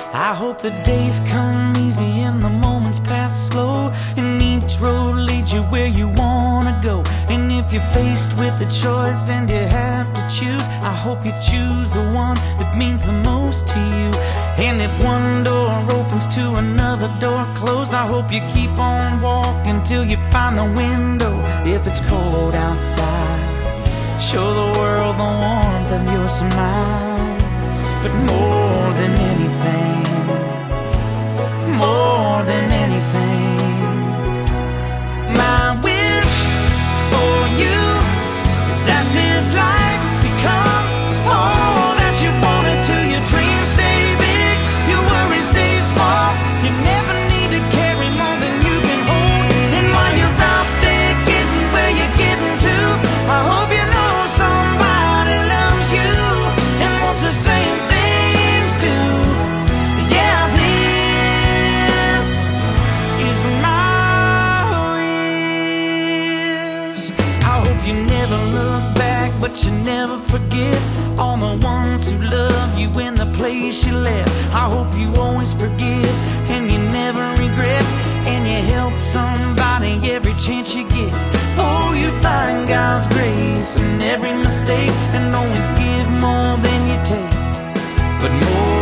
I hope the days come easy and the moments pass slow, and each road leads you where you wanna go. And if you're faced with a choice and you have to choose, I hope you choose the one that means the most to you. And if one door opens to another door closed, I hope you keep on walking till you find the window. If it's cold outside, show the world the warmth of your smile. But more than anything, more than anything, my wish for you is that this life becomes all that you want it to. Your dreams stay big, your worries stay small. You never need to carry more than you can hold. And while you're out there getting where you're getting to, I hope you know somebody loves you and wants the same things too. Yeah, this is my wish. I hope you never look back, but you never forget all the ones who love you in the place you left. I hope you always forgive and you never regret, and you help somebody every chance you get. Oh, you find God's grace in every mistake, and always give more than you take. But more